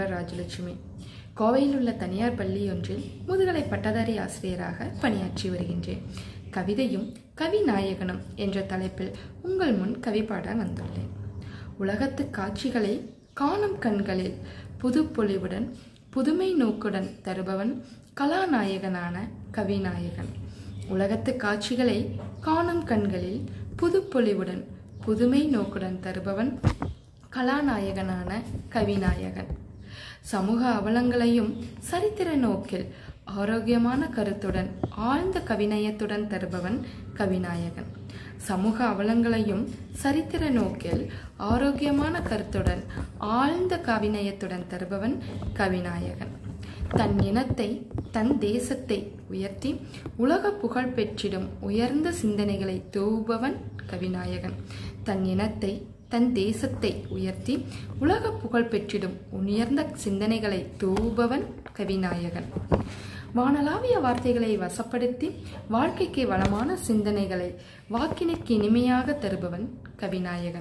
ராஜலட்சுமி. கோவையில் உள்ள தனியார் பள்ளி ஒன்றில் முதுகலை பட்டதாரி ஆசிரியராக பணியாற்றி வருகின்றேன். கவிதையும் கவிநாயகனும் என்ற தலைப்பில் உங்கள் முன் கவி பாட வந்துள்ளேன். உலகத்து காட்சிகளை காணும் கண்களில் புது பொலிவுடன் புதுமை நோக்குடன் தருபவன் கலாநாயகனான கவிநாயகன். உலகத்து காட்சிகளை காணும் கண்களில் புது பொலிவுடன் புதுமை நோக்குடன் தருபவன் கலாநாயகனான கவிநாயகன். சமூக அவலங்களையும் சரித்திர நோக்கில் ஆரோக்கியமான கருத்துடன் ஆழ்ந்த கவிநயத்துடன் தருபவன் கவிநாயகன். சமூக அவலங்களையும் சரித்திர நோக்கில் ஆரோக்கியமான கருத்துடன் ஆழ்ந்த கவிநயத்துடன் தருபவன் கவிநாயகன். தன் இனத்தை தன் தேசத்தை உயர்த்தி உலக புகழ் பெற்றிடும் உயர்ந்த சிந்தனைகளை தூவுபவன் கவிநாயகன். தன் இனத்தை தன் தேசத்தை உயர்த்தி உலக புகழ் பெற்றிடும் உயர்ந்த சிந்தனைகளை தூவுபவன் கவிநாயகன். வானளாவிய வார்த்தைகளை வசப்படுத்தி வாழ்க்கைக்கு வளமான சிந்தனைகளை வாக்கினுக்கு இனிமையாக தருபவன் கவிநாயகன்.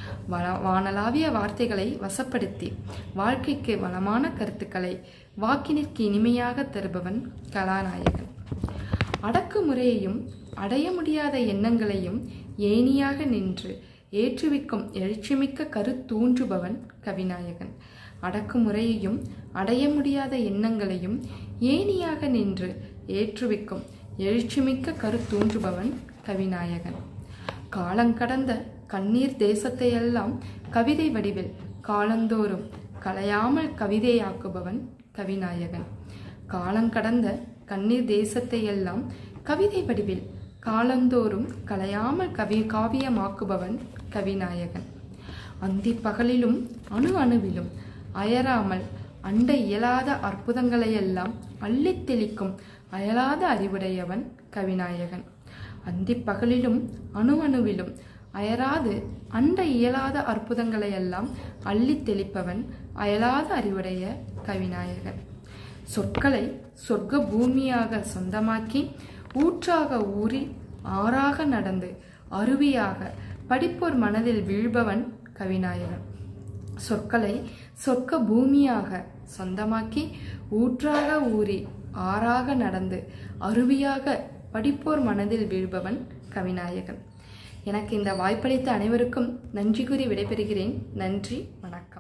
வானளாவிய வார்த்தைகளை வசப்படுத்தி வாழ்க்கைக்கு வளமான கருத்துக்களை வாக்கினிற்கு இனிமையாக தருபவன் கலாநாயகன். அடக்குமுறையையும் அடைய முடியாத எண்ணங்களையும் ஏணியாக நின்று ஏற்றுவிக்கும் எழுச்சிமிக்க கருத்தூன்றுபவன் கவிநாயகன். அடக்குமுறையையும் அடைய முடியாத எண்ணங்களையும் ஏணியாக நின்று ஏற்றுவிக்கும் எழுச்சிமிக்க கருத்தூன்றுபவன் கவிநாயகன். காலங்கடந்த கண்ணீர் தேசத்தையெல்லாம் கவிதை வடிவில் காலந்தோறும் கலையாமல் கவிதையாக்குபவன் கவிநாயகன். காலங்கடந்த கண்ணீர் தேசத்தையெல்லாம் கவிதை வடிவில் காலந்தோறும் கலையாமல் காவியமாக்குபவன் கவிநாயகன். அந்தி பகலிலும் அணு அணுவிலும் அயராமல் அண்ட இயலாத அற்புதங்களையெல்லாம் அள்ளித் தெளிக்கும் அயலாத அறிவுடையவன் கவிநாயகன். அந்தி பகலிலும் அணு அணுவிலும் அயராது அண்ட இயலாத அற்புதங்களையெல்லாம் அள்ளித் தெளிப்பவன் அயலாத அறிவுடைய கவிநாயகன். சொற்களை சொர்க்க பூமியாக சொந்தமாக்கி ஊற்றாக ஊறி ஆறாக நடந்து அருவியாக படிப்போர் மனதில் வீழ்பவன் கவிநாயகன். சொற்களை சொர்க்க பூமியாக சொந்தமாக்கி ஊற்றாக ஊறி ஆறாக நடந்து அருவியாக படிப்போர் மனதில் வீழ்பவன் கவிநாயகன். எனக்கு இந்த வாய்ப்பளித்த அனைவருக்கும் நன்றி கூறி விடைபெறுகிறேன். நன்றி, வணக்கம்.